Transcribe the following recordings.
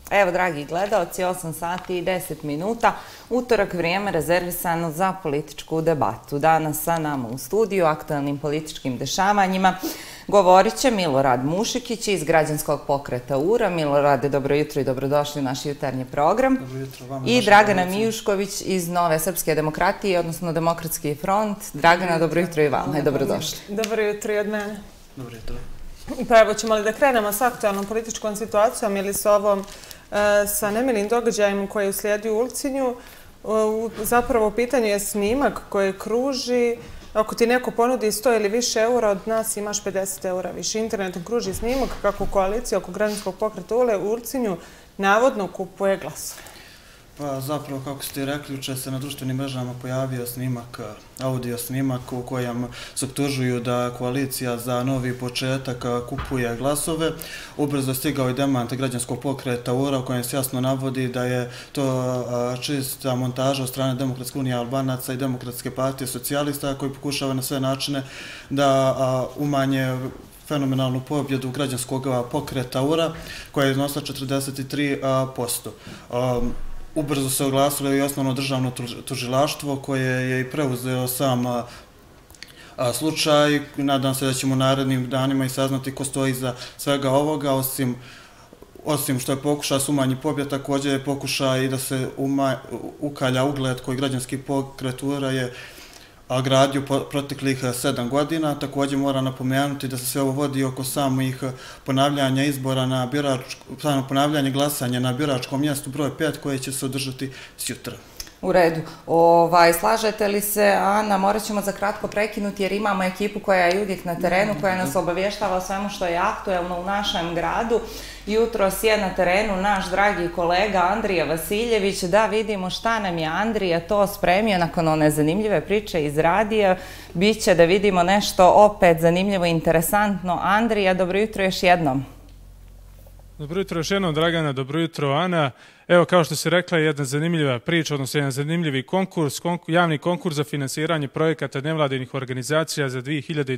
Evo, dragi gledalci, 8 sati i 10 minuta, utorak, vrijeme rezervisano za političku debatu. Danas sa nama u studiju o aktualnim političkim dešavanjima govorit će Milorad Mušikić iz Građanskog pokreta URA. Milorade, dobro jutro i dobrodošli u naš jutarnji program. Dobro jutro vama. I Dragana Mijušković iz Nove srpske demokratije, odnosno Demokratski front. Dragana, dobro jutro i vama. Dobrodošli. Dobro jutro i od mene. Dobro jutro. Pa evo, ćemo li da krenemo s aktualnom političkom situacijom ili s ovom sa nemilim događajem koji uslijedi u Ulcinju. Zapravo u pitanju je snimak koji kruži. Ako ti neko ponudi 100 ili više eura, od nas imaš 50 eura više. Internetom kruži snimak kako koalicija oko Građanskog pokreta URA u Ulcinju navodno kupuje glasove. Pa zapravo, kako ste rekli, jučer se na društvenim mrežama pojavio snimak, audio snimak u kojem se optužuju da koalicija za novi početak kupuje glasove. Ubrzo je stigao i demant Građanskog pokreta URA u kojem se jasno navodi da je to čista montaža od strane Demokratske unije Albanaca i Demokratske partije socijalista koji pokušava na sve načine da umanje fenomenalnu pobjedu Građanskog pokreta URA koja je iznosila 43%. Ubrzo se oglasilo i osnovno državno tužilaštvo koje je i preuzeo sam slučaj. Nadam se da ćemo u narednim danima i saznati ko stoji iza svega ovoga, osim što je pokušaj se umanji pobjeda, također je pokušaj i da se ukalja ugled koji Građanski pokret URA je gradio proteklih 7 godina. Također mora napomenuti da se sve ovo vodi oko samih ponavljanja izbora na ponavljanje glasanja na biračkom mjestu broj 5 koje će se održati sjutra. U redu. Slažete li se, Ana, morat ćemo za kratko prekinuti jer imamo ekipu koja je uvijek na terenu, koja nas obavještava o svemu što je aktuelno u našem gradu. Jutros je na terenu naš dragi kolega Andrija Vasiljević. Da vidimo šta nam je Andrija to spremio nakon one zanimljive priče iz radija. Biće da vidimo nešto opet zanimljivo i interesantno. Andrija, dobro jutro još jednom. Dobro jutro još jednom, Dragana, dobro jutro, Ana. Evo, kao što se rekla, jedna zanimljiva priča, odnosno jedan zanimljivi konkurs, javni konkurs za finansiranje projekata nevladinih organizacija za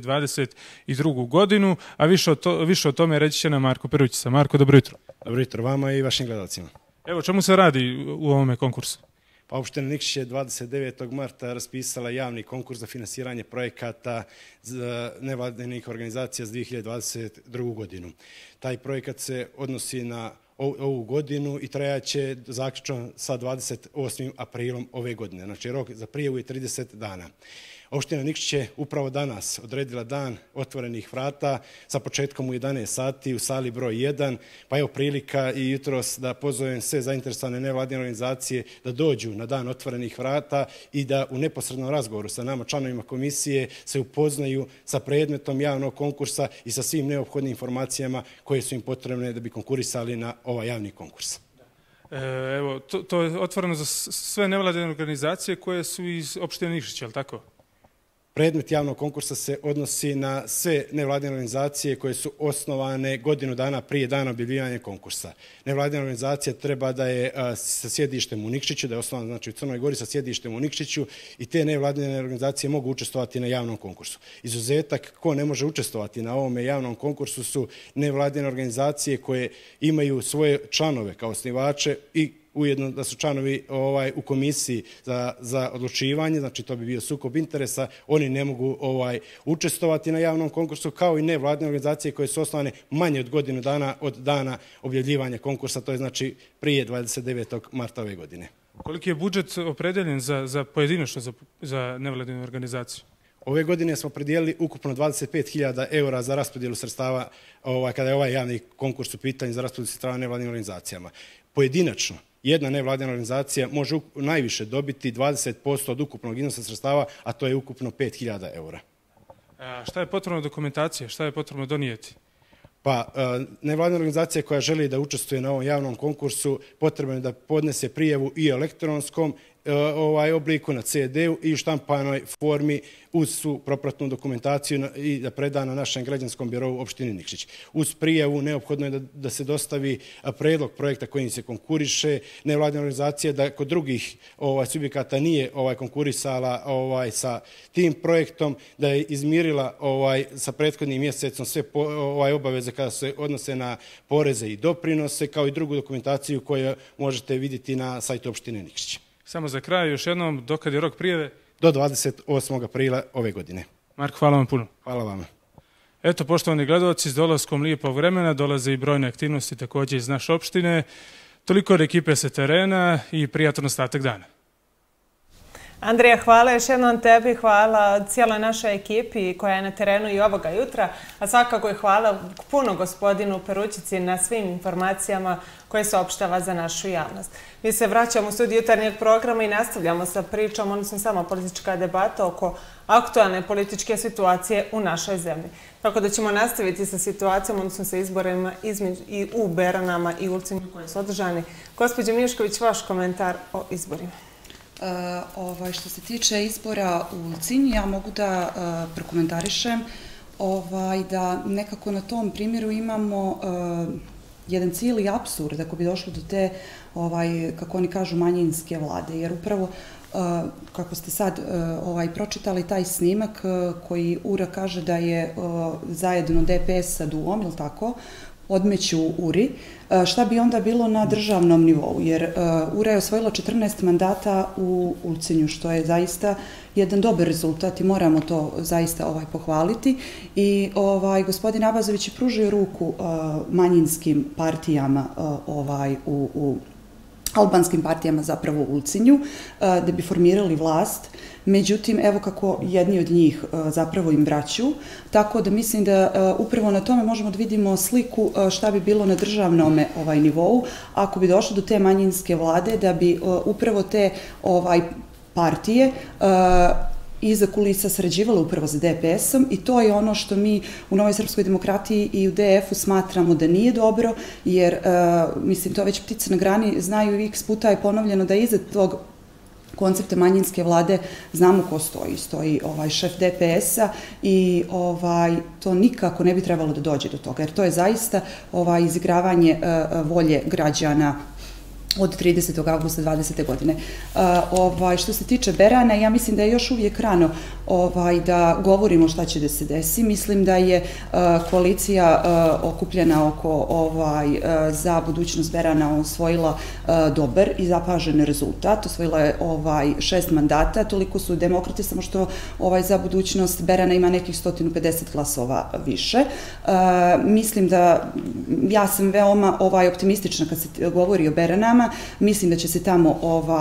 2022. godinu, a više o tome reći će nam Marko Perućica. Marko, dobro jutro. Dobro jutro vama i vašim gledalcima. Evo, čemu se radi u ovome konkursu? Pa opština Nikšić je 29. marta raspisala javni konkurs za finansiranje projekata nevladinih organizacija za 2022. godinu. Taj projekat se odnosi na ovu godinu i trajaće zaključno sa 28. aprilom ove godine. Znači, rok za prijavu je 30 dana. Opština Nikšić je upravo danas odredila dan otvorenih vrata sa početkom u 11 sati u sali broj 1, pa evo prilika i jutros da pozovem sve zainteresovane nevladine organizacije da dođu na dan otvorenih vrata i da u neposrednom razgovoru sa nama, članovima komisije, se upoznaju sa predmetom javnog konkursa i sa svim neophodnim informacijama koje su im potrebne da bi konkurisali na ovaj javni konkurs. Evo, to je otvoreno za sve nevladine organizacije koje su iz opštine Nikšić, je li tako? Predmet javnog konkursa se odnosi na sve nevladine organizacije koje su osnovane godinu dana prije dana objavljivanja konkursa. Nevladina organizacija treba da je sa sjedištem u Nikšiću, da je osnovana znači u Crnoj Gori sa sjedištem u Nikšiću i te nevladine organizacije mogu učestvovati na javnom konkursu. Izuzetak ko ne može učestvovati na ovome javnom konkursu su nevladine organizacije koje imaju svoje članove kao osnivače i ujedno da su članovi u komisiji za odlučivanje, znači to bi bio sukob interesa, oni ne mogu učestvovati na javnom konkursu, kao i nevladine organizacije koje su osnovane manje od godinu dana od dana objavljivanja konkursa, to je znači prije 29. marta ove godine. Koliki je budžet opredeljen za pojedinačno za nevladinu organizaciju? Ove godine smo predijelili ukupno 25.000 eura za raspodjelu sredstava kada je ovaj javni konkurs u pitanju za raspodjelu sredstava nevladinim organizacijama. Pojedinačno, jedna nevladina organizacija može najviše dobiti 20% od ukupnog iznosa sredstava, a to je ukupno 5.000 eura. Šta je potrebno dokumentacija? Šta je potrebno donijeti? Pa, nevladina organizacija koja želi da učestvuje na ovom javnom konkursu potrebno je da podnese prijavu i elektronskom obliku na CD-u i u štampanoj formi uz svu propratnu dokumentaciju i da preda na našem građanskom birovu opštine Nikšić. Uz prijavu neophodno je da se dostavi predlog projekta kojim se konkuriše, nevladine organizacije da kod drugih subjekata nije konkurisala sa tim projektom, da je izmirila sa prethodnim mjesecom sve obaveze kada se odnose na poreze i doprinose, kao i drugu dokumentaciju koju možete vidjeti na sajtu opštine Nikšić. Samo za kraj, još jednom, dokad je rok prijave? Do 28. aprila ove godine. Marko, hvala vam puno. Hvala vam. Eto, poštovani gledalci, s dolaskom lijepog vremena dolaze i brojne aktivnosti također iz naše opštine. Toliko od ekipe sa terena i prijatan ostatak dana. Andrija, hvala još jednom tebi, hvala cijeloj našoj ekipi koja je na terenu i ovoga jutra, a svakako je hvala puno gospodinu Perućici na svim informacijama koje se opštava za našu javnost. Mi se vraćamo u studiju jutarnjeg programa i nastavljamo sa pričom, odnosno samo politička debata oko aktualne političke situacije u našoj zemlji. Tako da ćemo nastaviti sa situacijom, odnosno sa izborima i u Beranama i Ulcinju koji su održani. Gospođo Mišković, vaš komentar o izborima. Što se tiče izbora u Ulcinju, ja mogu da prokomentarišem da nekako na tom primjeru imamo jedan cijeli apsurd ako bi došlo do te, kako oni kažu, manjinske vlade. Jer upravo, kako ste sad pročitali taj snimak koji URA kaže da je zajedno DPS sa DUO-om, ili tako, odmeću URI, šta bi onda bilo na državnom nivou, jer URA je osvojila 14 mandata u Ulcinju, što je zaista jedan dobar rezultat i moramo to zaista pohvaliti. I gospodin Abazović je pružio ruku manjinskim partijama u albanskim partijama zapravo u Ulcinju, da bi formirali vlast. Međutim, evo kako jedni od njih zapravo im vraću, tako da mislim da upravo na tome možemo da vidimo sliku šta bi bilo na državnom nivou, ako bi došlo do te manjinske vlade, da bi upravo te partije iza kulisa sarađivala upravo sa DPS-om i to je ono što mi u Novoj srpskoj demokratiji i u DF-u smatramo da nije dobro, jer, mislim, to već ptice na grani znaju i x puta je ponovljeno da iza tog koncepta manjinske vlade znamo ko stoji. Stoji šef DPS-a i to nikako ne bi trebalo da dođe do toga, jer to je zaista izigravanje volje građana od 30. augusta 20. godine. Što se tiče Berana, ja mislim da je još uvijek rano da govorimo šta će da se desi. Mislim da je koalicija okupljena oko za budućnost Berana osvojila dobar i zapažen rezultat. Osvojila je 6 mandata, toliko su demokrate, samo što za budućnost Berana ima nekih 150 glasova više. Mislim da, ja sam veoma optimistična kad se govori o Beranama. Mislim da će se tamo,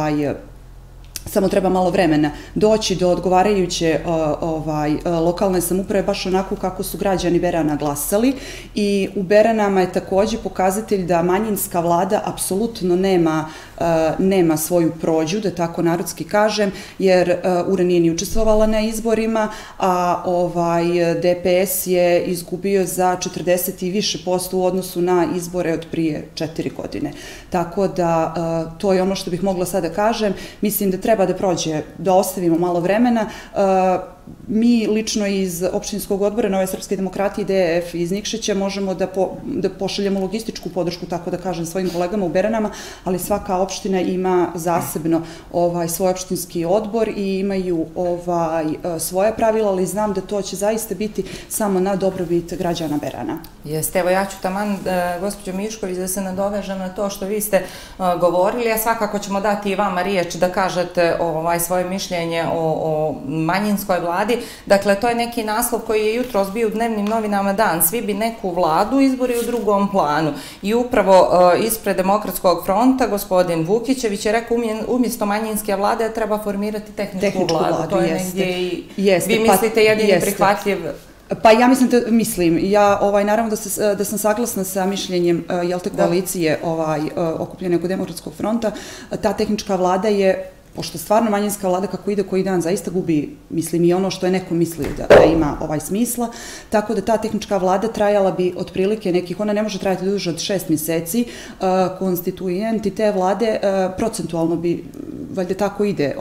samo treba malo vremena, doći do odgovarajuće lokalne samouprave, baš onako kako su građani Berana glasali. I u Beranama je također pokazatelj da manjinska vlada apsolutno nema svoju prođu, da tako narodski kažem, jer URA nije ni učestvovala na izborima, a DPS je izgubio za 40 i više posto u odnosu na izbore od prije 4 godine. Tako da to je ono što bih mogla sada kažem. Mislim da treba da prođe, da ostavimo malo vremena. Mi lično iz opštinskog odbora Nove srpske demokratije i DF iz Nikšića možemo da pošaljemo logističku podršku, tako da kažem, svojim kolegama u Beranama, ali svaka opština ima zasebno svoj opštinski odbor i imaju svoje pravila, ali znam da to će zaista biti samo na dobrobit građana Berana. Jeste, evo ja ću taman, gospođo Mišković, da se nadovežem na to što vi ste govorili, a svakako ćemo dati i vama riječ da kažete svoje mišljenje o manjinskoj vladi. Dakle, to je neki naslov koji je jutros bio u dnevnim novinama dan. Svi bi neku vladu, izbori u drugom planu. I upravo ispred Demokratskog fronta gospodin Vukićević je rekao umjesto manjinske vlade treba formirati tehničku vladu. To je negdje i vi mislite jedini prihvatljiv. Pa ja mislim, ja naravno da sam saglasna sa mišljenjem koalicije okupljene oko Demokratskog fronta. Ta tehnička vlada je, pošto stvarno manjinska vlada kako ide koji dan zaista gubi, mislim, i ono što je neko mislio da ima smisla, tako da ta tehnička vlada trajala bi otprilike nekih, ona ne može trajati duže od 6 mjeseci, konstituenti te vlade procentualno bi valjda tako ide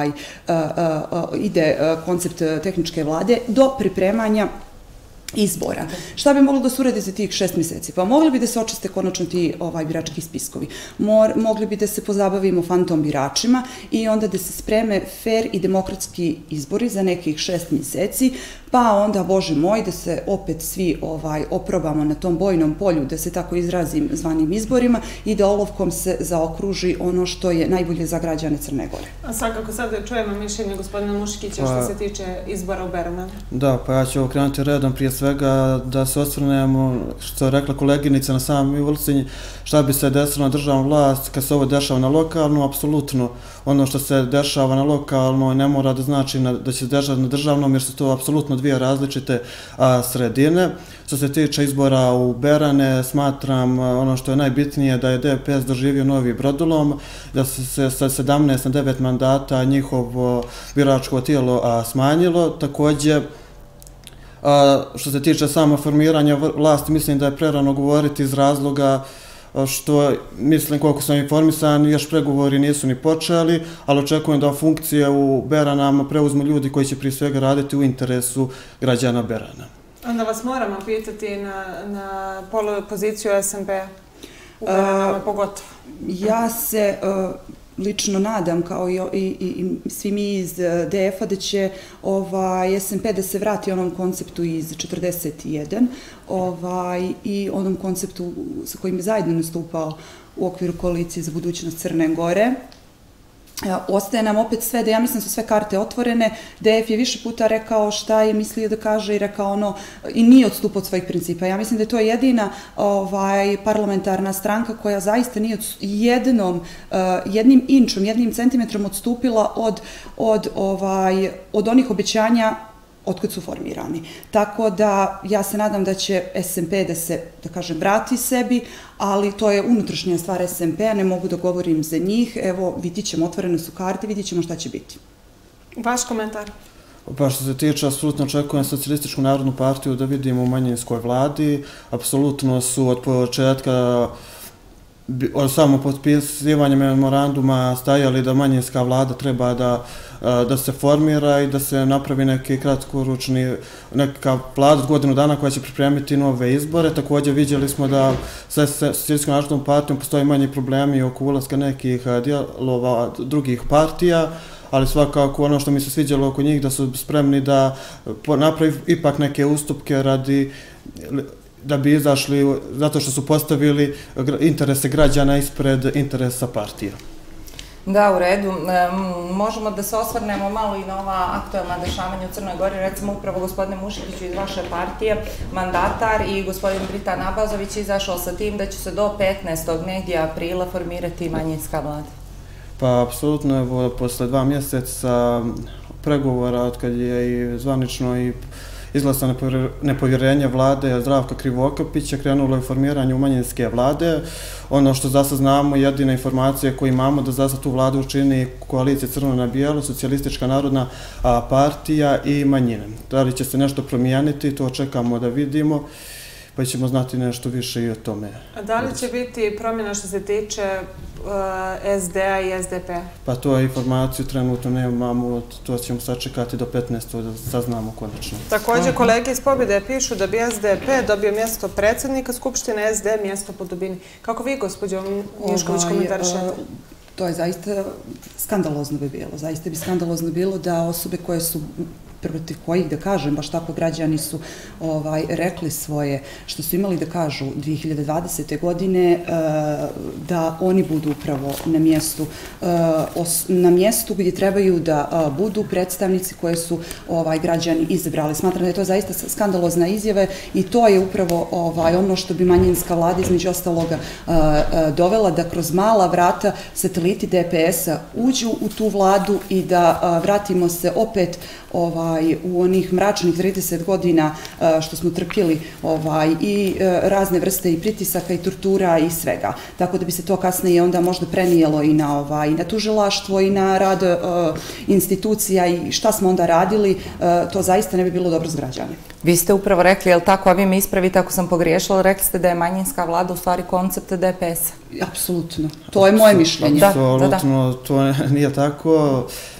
koncept tehničke vlade, do pripremanja izbora. Šta bi moglo da se uradi za tih 6 mjeseci? Pa mogli bi da se očiste konačno ti birački spiskovi. Mogli bi da se pozabavimo fantom biračima i onda da se spreme fair i demokratski izbori za nekih 6 mjeseci, pa onda, Bože moj, da se opet svi oprobamo na tom bojnom polju, da se tako izrazim, zvanim izborima i da olovkom se zaokruži ono što je najbolje za građane Crne Gore. A svakako sad čujemo mišljenje gospodina Muškića što se tiče izbora u Beranu. Da, pa ja ću okrenuti redom prije svega da se osvrnemo, što je rekla koleginica na samom Ulcinji, šta bi se desilo na državnu vlast kad se ovo dešava na lokalnu. Apsolutno ono što se dešava na lokalno ne mora da znači da će se dešavati na državnom, jer su to apsolutno dvije različite sredine. Što se tiče izbora u Berane, smatram ono što je najbitnije da je DPS doživio novi brodolom, da se sa 17 na 9 mandata njihovo biračko tijelo smanjilo. Također, što se tiče samo formiranja vlasti, mislim da je prerano govoriti iz razloga što, mislim, koliko sam informisan, još pregovori nisu ni počeli, ali očekujem da funkcije u Beranama preuzmu ljudi koji će prije svega raditi u interesu građana Berana. Onda vas moramo pitati na poziciju SMP u Beranama pogotovo. Ja se lično nadam, kao i svi mi iz DF-a, da će SMP da se vrati onom konceptu iz 41 i onom konceptu sa kojim je zajedno nastupao u okviru koalicije za budućnost Crne Gore. Ostaje nam opet sve da, ja mislim, su sve karte otvorene. DF je više puta rekao šta je mislio da kaže i rekao i nije odstupao od svojih principa. Ja mislim da je to jedina parlamentarna stranka koja zaista nije jednim inčom, jednim centimetrom odstupila od onih obećanja otkud su formirani. Tako da ja se nadam da će SMP da se, da kažem, vrati sebi, ali to je unutrašnja stvar SMP-a, ne mogu da govorim za njih. Evo, vidit ćemo, otvorene su karte, vidit ćemo šta će biti. Vaš komentar? Pa što se tiče, apsolutno očekujem Socijalističku narodnu partiju da vidimo u manjinskoj vladi. Apsolutno su od početka od samo potpisivanja memoranduma stajali da manjinska vlada treba da se formira i da se napravi neki kratkoročni, neka vlada od godinu dana koja će pripremiti nove izbore. Također vidjeli smo da sa Socijalistskom narodnom partijom postoji manji problemi oko ulaska nekih dijelova drugih partija, ali svakako ono što mi se sviđalo oko njih da su spremni da napravi ipak neke ustupke da bi izašli, zato što su postavili interese građana ispred interesa partija. Da, u redu. Možemo da se osvrnemo malo i na ova aktuelna dešavanja u Crnoj Gori. Recimo, upravo gospodine Mušikiću iz vaše partije, mandatar i gospodin Britan Abazović izašao sa tim da će se do 15. negdje aprila formirati manjinska vlada. Pa, apsolutno, evo, posle 2 mjeseca pregovora, od kad je i zvanično i izglasano nepovjerenje vlade Zdravka Krivokapića, krenulo je formiranje manjinske vlade. Ono što zasa znamo, jedina informacija koju imamo, da zasa tu vladu učini koalicija Crno na bijelo, Socijalistička narodna partija i manjine. Da li će se nešto promijeniti, to čekamo da vidimo, pa ćemo znati nešto više i o tome. A da li će biti promjena što se tiče SD-a i SDP-a? Pa to informaciju trenutno nemamo, to ćemo sačekati do 15. da saznamo konačno. Također, kolege iz Pobjede pišu da bi SDP dobio mjesto predsjednika Skupštine, SD mjesto po dubini. Kako vi, gospođo Mišković, komentarišete? To je zaista skandalozno bi bilo. Zaista bi skandalozno bilo da osobe koje su protiv kojih, da kažem, baš tako građani su rekli svoje, što su imali da kažu 2020. godine, da oni budu upravo na mjestu gdje trebaju da budu predstavnici koje su građani izabrali. Smatram da je to zaista skandalozna izjava i to je upravo ono što bi manjinska vlada između ostaloga dovela, da kroz mala vrata sateliti DPS-a uđu u tu vladu i da vratimo se opet u onih mračnih 30 godina što smo trpjeli i razne vrste i pritisaka i tortura i svega. Tako da bi se to kasnije onda možda prenijelo i na tužilaštvo i na rad institucija i šta smo onda radili, to zaista ne bi bilo dobro za građane. Vi ste upravo rekli, je li tako, a vi me ispravite ako sam pogriješila, rekli ste da je manjinska vlada u stvari koncept DPS-a. Apsolutno. To je moje mišljenje. Apsolutno, to nije tako.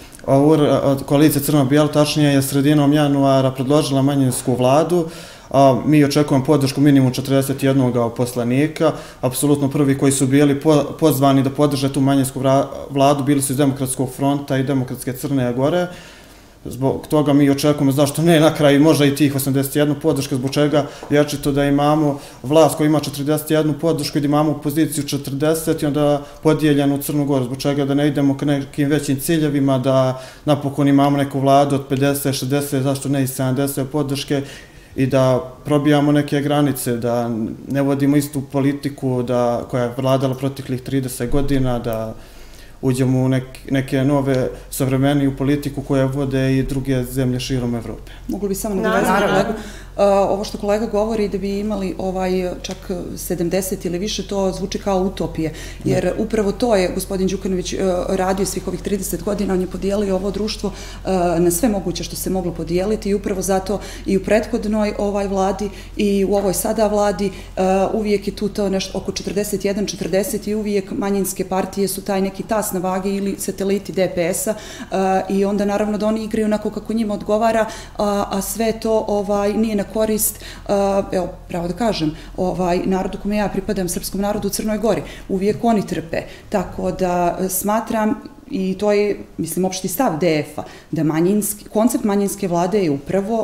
Koalicija Crno-Bijelo, tačnije, je sredinom januara predložila manjinsku vladu. Mi očekujemo podršku minimum 41 poslanika. Apsolutno prvi koji su bili pozvani da podrže tu manjinsku vladu bili su iz Demokratskog fronta i Demokratske Crne Gore. Zbog toga mi očekujemo, zašto ne, na kraju možda i tih 81 podrška, zbog čega je očito da imamo vlast koja ima 41 podršku i da imamo poziciju 40 i onda podijeljenu u Crnu Goru, zbog čega da ne idemo ka nekim većim ciljevima, da napokon imamo neku vladu od 50, 60, zašto ne i 70 podrške i da probijamo neke granice, da ne vodimo istu politiku koja je vladala proteklih 30 godina, da uđemo u neke nove savremeniju politiku koje vode i druge zemlje širom Evrope. Mogu bi samo nadovezati kolegu. Ovo što kolega govori da bi imali čak 70 ili više, to zvuči kao utopije. Jer upravo to je gospodin Đukanović radio svih ovih 30 godina, on je podijelio ovo društvo na sve moguće što se moglo podijeliti i upravo zato i u prethodnoj vladi i u ovoj sada vladi uvijek je tu to nešto oko 41-40 i uvijek manjinske partije su taj neki tas na vagi ili sateliti DPS-a i onda naravno da oni igraju onako kako njima odgovara, a sve to nije na korist, evo, pravo da kažem, narodu kome ja pripadam, srpskom narodu u Crnoj Gori. Uvijek oni trpe. Tako da smatram, i to je, mislim, opšti stav DF-a, da koncept manjinske vlade je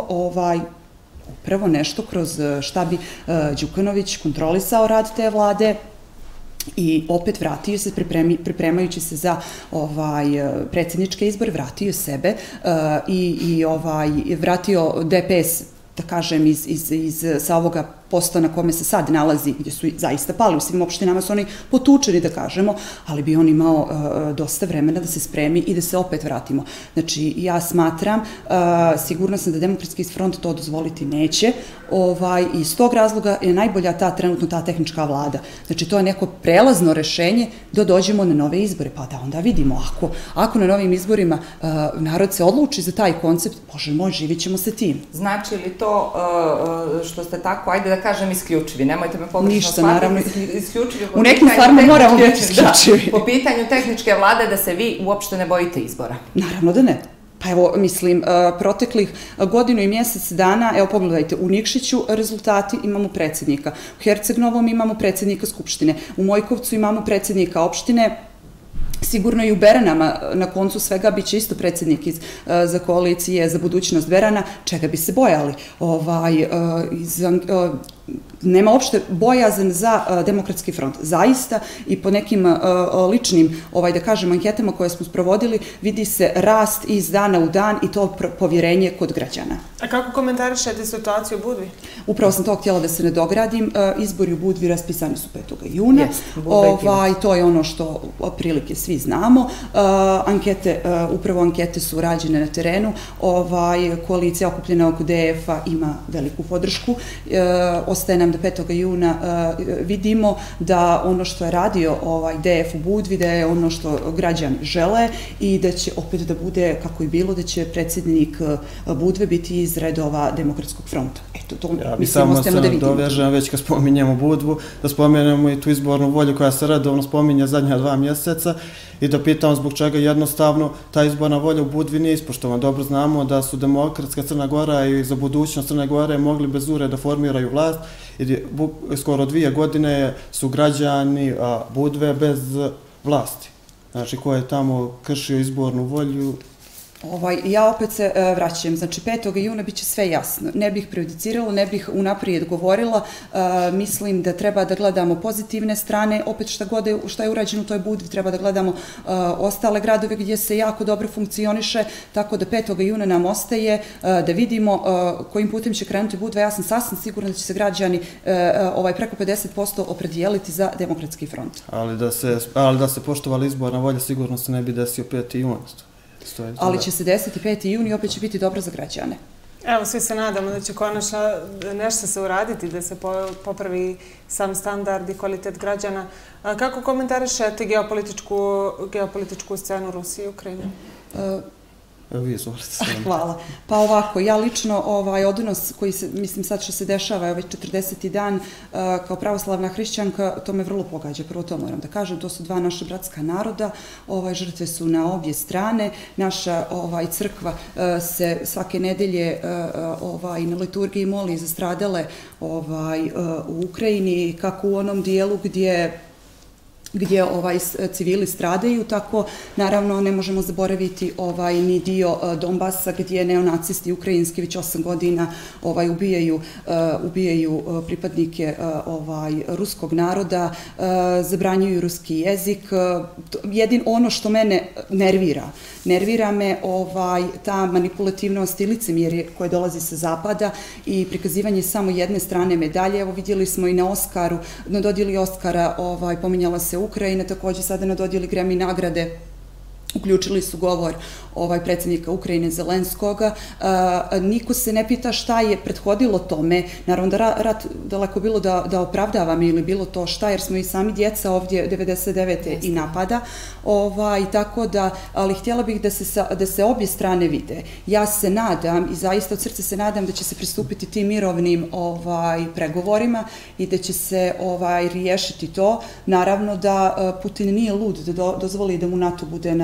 upravo nešto kroz šta bi Đukanović kontrolisao rad te vlade, i opet vratio se, pripremajući se za predsjedničke izbore, vratio sebe i vratio DPS, da kažem, sa ovoga posto na kome se sad nalazi, gdje su zaista pali, u svim opštinama su oni potučeni, da kažemo, ali bi on imao dosta vremena da se spremi i da se opet vratimo. Znači, ja smatram, sigurno sam da Demokratski front to dozvoliti neće, i iz tog razloga je najbolja trenutno ta tehnička vlada. Znači, to je neko prelazno rešenje da dođemo na nove izbore, pa da onda vidimo, ako na novim izborima narod se odluči za taj koncept, bože moj, živit ćemo se tim. Znači li to što ste tako, ajde da kažem, isključivi, nemojte me pogrešno ništa, naravno. Isključivi. U nekim stvarima moramo biti isključivi. Po pitanju tehničke vlade da se vi uopšte ne bojite izbora. Naravno da ne. Pa evo, mislim, proteklih godinu i mjesec dana, evo pogledajte, u Nikšiću rezultati, imamo predsjednika, u Herceg-Novom imamo predsjednika Skupštine, u Mojkovcu imamo predsjednika opštine, sigurno i u Beranama, na koncu svega, bit će isto predsjednik za koalicije za budućnost Berana, čega bi se bojali. Nema uopšte bojazan za Demokratski front. Zaista i po nekim ličnim, da kažem, anketama koje smo sprovodili, vidi se rast iz dana u dan i to povjerenje kod građana. A kako komentarišete situaciju u Budvi? Upravo sam to htjela da se ne dogradim. Izbori u Budvi raspisani su 5. juna. To je ono što otprilike svi znamo. Upravo ankete su rađene na terenu. Koalicija okupljena oko DF-a ima veliku podršku. Ostaje nam da 5. juna vidimo da ono što je radio DF u Budvi, da je ono što građani žele i da će opet da bude, kako je bilo, da će predsjednik Budve biti iz redova Demokratskog fronta. Eto, to mislim ostajemo da vidimo. Ja bi samo dovežem, već kad spominjemo Budvu, da spomenemo i tu izbornu volju koja se redovno spominja zadnja 2 mjeseca i da pitamo zbog čega jednostavno ta izborna volja u Budvi nije ispoštovana. Dobro znamo da su Demokratska Crna Gora i za budućnost Crne Gore mogli bez ure da formiraju vlast i skoro 2 godine su građani Budve bez vlasti. Znači, ko je tamo kršio izbornu volju. Ja opet se vraćam, znači 5. juna bit će sve jasno. Ne bih prejudicirala, ne bih unaprijed govorila, mislim da treba da gledamo pozitivne strane, opet šta je urađeno u toj Budvi, treba da gledamo ostale gradove gdje se jako dobro funkcioniše, tako da 5. juna nam ostaje da vidimo kojim putem će krenuti Budva. Ja sam sasvim sigurna da će se građani preko 50% opredijeliti za Demokratski front. Ali da se poštovala izborna volja, sigurno se ne bi desio 5. juna. ali će se desiti 5. juni i opet će biti dobro za građane. Evo, svi se nadamo da će konačno nešto se uraditi, da se popravi sam standard i kvalitet građana. Kako komentarišete geopolitičku scenu Rusije i Ukrajine? Hvala. Pa ovako, ja lično odnos koji se, mislim sad što se dešava već 40. dan kao pravoslavna hrišćanka, to me vrlo pogađa, prvo to moram da kažem, to su dva naša bratska naroda, žrtve su na obje strane, naša crkva se svake nedelje na liturgiji moli za stradale u Ukrajini, kako u onom dijelu gdje civili stradaju, tako naravno ne možemo zaboraviti ni dio Donbasa gdje neonacisti ukrajinski već 8 godina ubijaju pripadnike ruskog naroda, zabranjuju ruski jezik. Ono što mene nervira me ta manipulativnost i licemjerje koje dolazi sa zapada i prikazivanje samo jedne strane medalje. Evo vidjeli smo i na Oskaru, na dodjeli Oskara pominjala se Ukrajina, također sada na dodjeli Grammy nagrade uključili su govor predsjednika Ukrajine Zelenskoga. Niko se ne pita šta je prethodilo tome. Naravno da rat daleko bilo da opravdavam ili bilo to šta, jer smo i sami djeca ovdje 99. i napada. Tako da, ali htjela bih da se obje strane vide. Ja se nadam i zaista od srca se nadam da će se pristupiti tim mirovnim pregovorima i da će se riješiti to. Naravno da Putin nije lud da dozvoli da mu NATO bude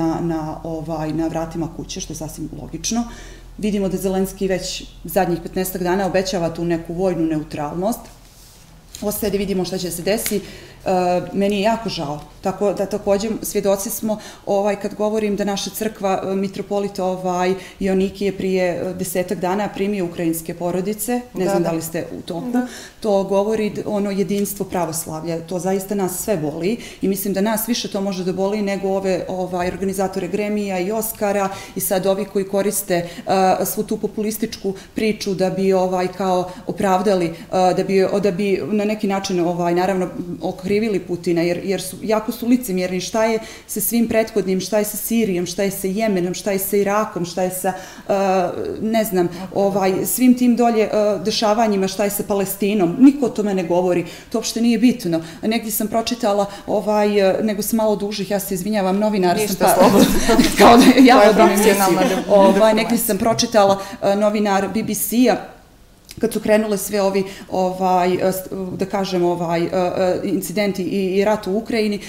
na vratima kuće, što je sasvim logično. Vidimo da Zelenski već zadnjih 15 dana obećava tu neku vojnu neutralnost. Ostaje da vidimo šta će se desiti. Meni je jako žao. Tako da također svjedoci smo kad govorim da naša crkva, mitropolit Jonikije prije 10 dana primio ukrajinske porodice, ne znam da li ste u toku, to govori ono jedinstvo pravoslavlja, to zaista nas sve boli i mislim da nas više to može da boli nego ove organizatore Gremija i Oskara i sad ovi koji koriste svu tu populističku priču da bi kao opravdali, da bi na neki način naravno okrivili Putina, jer jako su licemjerni. Šta je sa svim prethodnim, šta je sa Sirijom, šta je sa Jemenom, šta je sa Irakom, šta je sa, ne znam, svim tim dolje dešavanjima, šta je sa Palestinom. Niko o tome ne govori. To uopšte nije bitno. Negdje sam pročitala, nego sam malo dužih, ja se izvinjavam, novinar sam. Ništa slobodno. Kao da ja vodim emisiju. Negdje sam pročitala novinar BBC-a, kad su krenule sve ovi, da kažem, incidenti i rat u Ukrajini,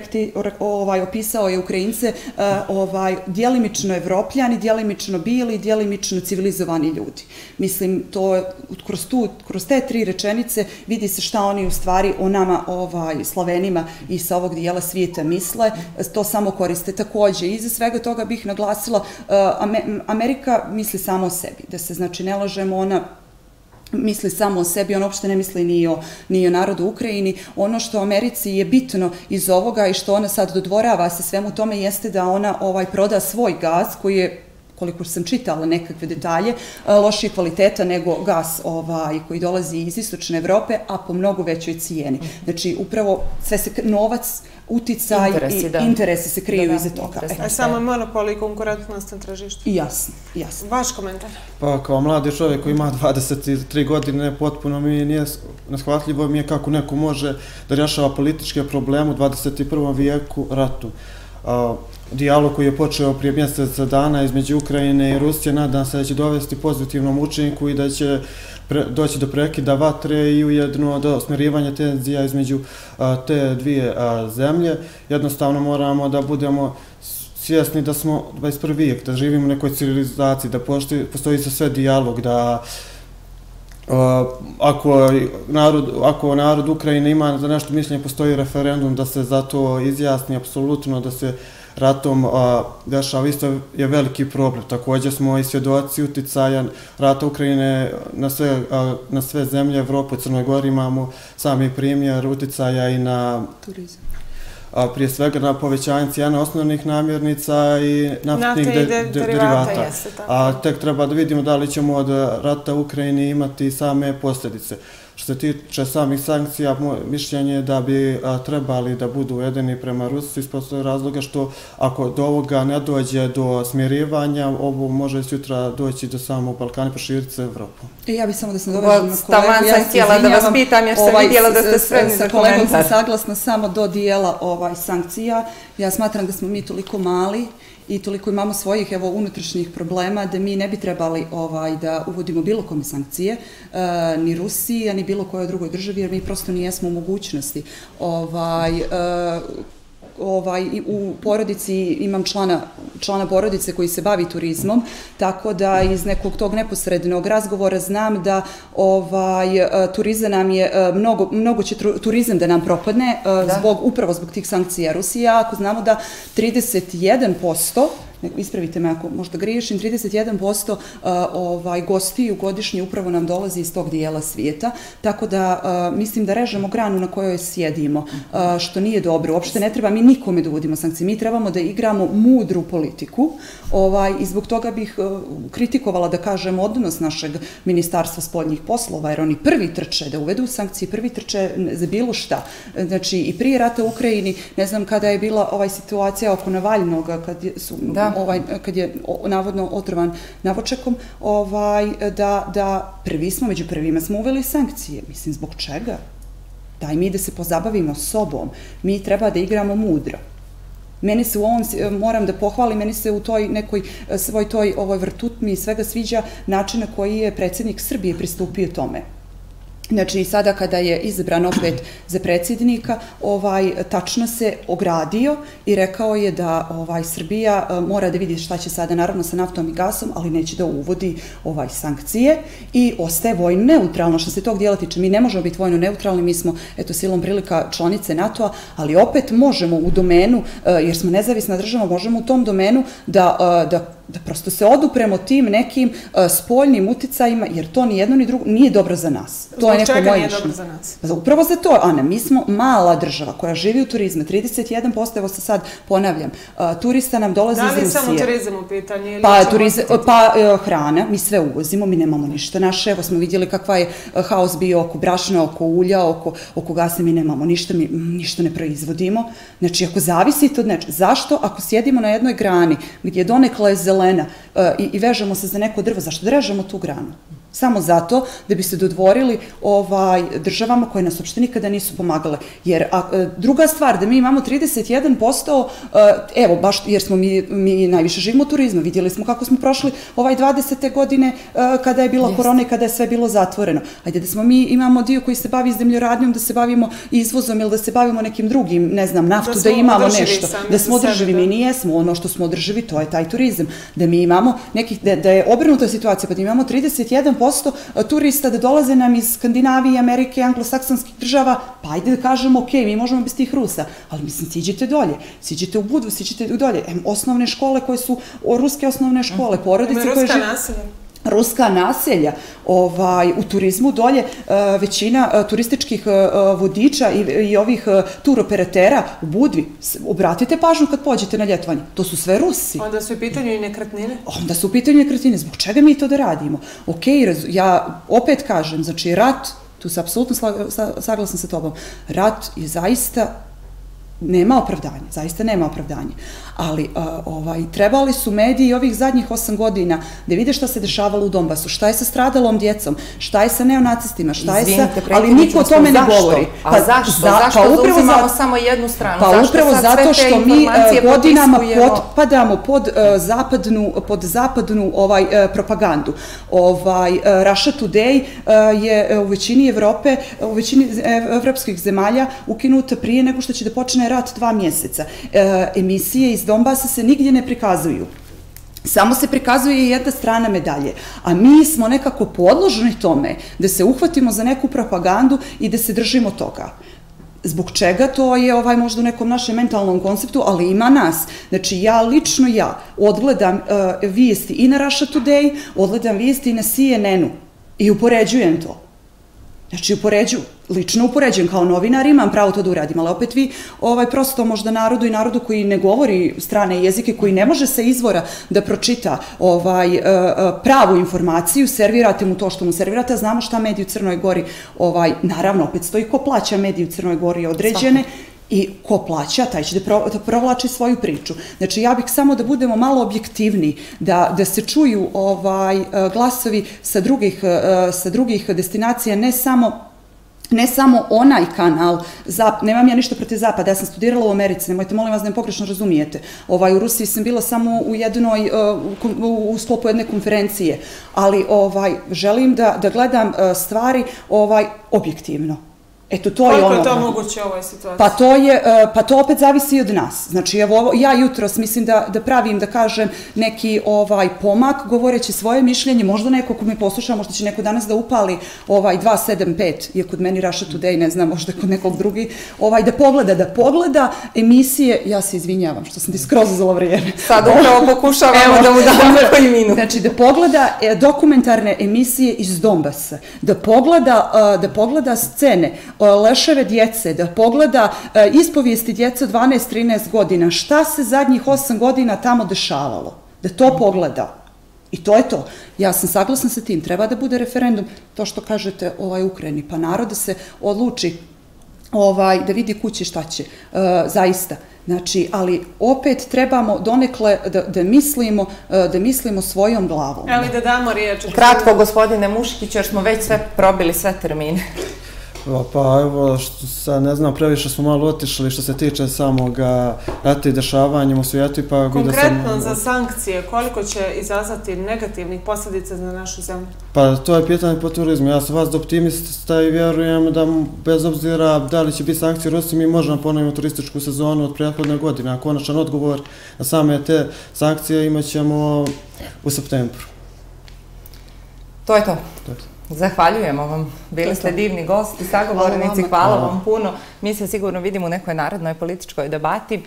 opisao je Ukrajince djelimično Evropljani, djelimično bili, djelimično civilizovani ljudi. Mislim, to kroz te 3 rečenice vidi se šta oni u stvari o nama, Slavenima i sa ovog dijela svijeta misle, to samo koriste. Također, iza svega toga bih naglasila, Amerika misli samo o sebi, da se, znači, ne lažemo, ona misli samo o sebi, on uopšte ne misli ni o narodu u Ukrajini. Ono što Americi je bitno iz ovoga i što ona sad dodvorava se svemu tome jeste da ona proda svoj gaz koji je, koliko sam čitala nekakve detalje, lošije kvaliteta nego gas koji dolazi iz istočne Evrope, a po mnogo većoj cijeni. Znači, upravo sve se novac, uticaj i interesi se kriju iza toga. A samo monopol i konkurentnost na tržištu. Jasno. Vaš komentar? Pa kao mladi čovjek koji ima 23 godine, potpuno mi nije neshvatljivo mi je kako neko može da rješava političke probleme u 21. vijeku ratu. Dijalog koji je počeo prije mjeseca dana između Ukrajine i Rusije, nadam se da će dovesti pozitivnom učinku i da će doći do prekida vatre i ujedno do smirivanja tenzija između te dvije zemlje. Jednostavno moramo da budemo svjesni da smo 21. vijek, da živimo u nekoj civilizaciji, da postoji za sve dijalog, da ako narod Ukrajine ima za nešto mišljenje, postoji referendum da se za to izjasni, apsolutno da se ratom dešava, isto je veliki problem. Također smo i svjedoci uticaja rata Ukrajine na sve zemlje Evrope, u Crnoj Gori imamo sami primjer uticaja i na turizam. Prije svega na povećanje cijena osnovnih namirnica i naftnih derivata. A tek treba da vidimo da li ćemo od rata u Ukrajini imati same posljedice. Što se tiče samih sankcija, mišljenje je da bi trebali da budu uvedeni prema Rusiji iz razloga što ako do ovoga ne dođe do smirivanja, ovo može sutra doći do samog Balkana i proširiti se Evropu. Ja bih samo da se dovežem na kolegu. Taman sam htjela da vas pitam jer sam vidjela da ste spremni za komentar. Sa kolegom sam saglasna samo do dijela sankcija. Ja smatram da smo mi toliko mali i toliko imamo svojih unutrašnjih problema da mi ne bi trebali da uvodimo bilo kome sankcije, ni Rusiji, a ni bilo kojoj drugoj državi, jer mi prosto nijesmo u mogućnosti. U porodici imam člana porodice koji se bavi turizmom, tako da iz nekog tog neposrednog razgovora znam da turizam nam je, mnogo će turizam da nam propadne upravo zbog tih sankcija Rusije, ako znamo da 31%, ispravite me ako možda griješim, 31% gostiju godišnje upravo nam dolazi iz tog dijela svijeta, tako da mislim da režemo granu na kojoj sjedimo, što nije dobro. Uopšte ne treba mi nikome da uvodimo sankcije, mi trebamo da igramo mudru politiku i zbog toga bih kritikovala, da kažem, odnos našeg Ministarstva spoljnih poslova, jer oni prvi trče da uvedu sankcije, prvi trče za bilo šta. Znači i prije rata u Ukrajini, ne znam kada je bila situacija oko Navalnog, kad je navodno otrovan navočekom, da prvi smo, među prvima smo uveli sankcije. Mislim, zbog čega? Daj mi da se pozabavimo sobom. Mi treba da igramo mudro. Meni se u ovom, moram da pohvalim, meni se u toj nekoj svoj toj vrtutmi svega sviđa način na koji je predsjednik Srbije pristupio tome. Znači, sada kada je izabran opet za predsjednika, tačno se ogradio i rekao je da Srbija mora da vidi šta će sada, naravno sa naftom i gasom, ali neće da uvodi sankcije i ostaje vojno neutralno. Što se tog dijela tiče, mi ne možemo biti vojno neutralni, mi smo, silom prilika članice NATO-a, ali opet možemo u domenu, jer smo nezavisna država, možemo u tom domenu da prosto se odupremo tim nekim spoljnim uticajima, jer to ni jedno ni drugo nije dobro za nas. Zbog čega nije dobro za nas? Upravo za to, Ana, mi smo mala država koja živi u turizmu, 31%, evo se sad ponavljam, turista nam dolazi iz Rusije. Da li samo turizam u pitanju? Pa hrana, mi sve uvozimo, mi nemamo ništa naše, evo smo vidjeli kakva je haos bio oko brašna, oko ulja, oko gasa, mi nemamo ništa, mi ništa ne proizvodimo. Znači, ako zavisite od nečega, zašto ako sjedimo na jednoj grani gdje je donekle zelena i vežemo se za neko drvo, zašto da režemo tu granu? Samo zato da bi se dodvorili državama koje nas uopšte nikada nisu pomagale. Jer druga stvar, da mi imamo 31%, evo, baš jer smo mi najviše živimo u turizmu, vidjeli smo kako smo prošli 20. godine kada je bila korona i kada je sve bilo zatvoreno. Ajde da smo mi imamo dio koji se bavi zemljoradnjom, da se bavimo izvozom ili da se bavimo nekim drugim, ne znam, naftu, da imamo nešto. Da smo održivi, mi nijesmo, ono što smo održivi, to je taj turizam. Da mi imamo da je obrnuta situacija, pa da imamo 31% turista da dolaze nam iz Skandinavije, Amerike, anglosaksonskih država, pa ajde da kažemo, ok, mi možemo bez tih Rusa, ali mislim, siđite dolje, siđite u Budvu, siđite dolje, osnovne škole koje su, ruske osnovne škole, porodice koje žive... Ruska naselja, u turizmu dolje većina turističkih vodiča i ovih turoperatera u Budvi, obratite pažnju kad pođete na ljetovanje, to su sve Rusi. Onda su u pitanju i nekretnine? Onda su u pitanju i nekretnine, zbog čega mi to da radimo? Ok, ja opet kažem, znači rat, tu se apsolutno saglasam sa tobom, rat je zaista nema opravdanja, zaista nema opravdanja. Ali trebali su mediji ovih zadnjih 8 godina da vide šta se dešavalo u Donbasu, šta je sa stradalom djecom, šta je sa neonacistima, šta je sa... Ali niko o tome ne govori. A zašto? Zašto zauzimamo samo jednu stranu? Pa upravo zato što mi godinama potpadamo pod zapadnu propagandu. Russia Today je u većini Evrope, u većini evropskih zemalja ukinuta prije nego što će da počne rat 2 mjeseca. Emisije iz Donbasa se nigdje ne prikazuju. Samo se prikazuje jedna strana medalje, a mi smo nekako podložni tome da se uhvatimo za neku propagandu i da se držimo toga. Zbog čega, to je možda u nekom našem mentalnom konceptu, ali ima nas. Znači, lično ja odgledam vijesti i na Russia Today, odgledam vijesti i na CNN-u i upoređujem to. Znači, lično upoređujem kao novinar, imam pravo to da uradim, ali opet vi prosto možda narodu i narodu koji ne govori strane jezike, koji ne može sa izvora da pročita pravu informaciju, servirate mu to što mu servirate, a znamo šta mediji u Crnoj Gori, naravno, opet stoji ko plaća mediji u Crnoj Gori određene, i ko plaća, taj će da provlači svoju priču. Znači, ja bih samo da budemo malo objektivni, da se čuju glasovi sa drugih destinacija, ne samo onaj kanal, nemam ja ništa protiv Zapada, ja sam studirala u Americi, nemojte molim vas da me pogrešno razumijete. U Rusiji sam bila samo u sklopu jedne konferencije, ali želim da gledam stvari objektivno. Eto, to je ono... Koliko je to moguće u ovoj situaciji? Pa to opet zavisi i od nas. Znači, evo, ja jutros mislim da pravim, da kažem, neki pomak, govoreći svoje mišljenje, možda neko ko me posluša, možda će neko danas da upali 275, je kod meni Russia Today, ne znam, možda kod nekog drugi, da pogleda emisije, ja se izvinjavam što sam ti skroz uzela vrijeme. Sad upravo pokušavamo da mu damo koji minut. Znači, da pogleda dokumentarne emisije iz Donbasa, da pogleda scene, leševe djece, da pogleda ispovijesti djece od 12-13 godina, šta se zadnjih 8 godina tamo dešavalo, da to pogleda. I to je to. Ja sam saglasna sa tim, treba da bude referendum, to što kažete u Ukrajini, pa narod da se odluči da vidi kući šta će, zaista. Znači, ali opet trebamo donekle da mislimo svojom glavom. Evo i da damo riječ. Kratko, gospodine Muškić, jer smo već probili sve termine. Pa evo, sad ne znam, previše smo malo otišli što se tiče samog rata i dešavanja u svijetu. Konkretno za sankcije, koliko će izazvati negativnih posljedica za našu zemlju? Pa to je pitanje po turizmu. Ja sam vas optimista i vjerujem da bez obzira da li će biti sankcije u Rusiji, mi možemo ponoviti turističku sezonu od prethodne godine. A konačan odgovor na same te sankcije imat ćemo u septembru. To je to. Zahvaljujemo vam. Bili ste divni gosti, sagovornici, hvala vam puno. Mi se sigurno vidimo u nekoj narodnoj političkoj debati.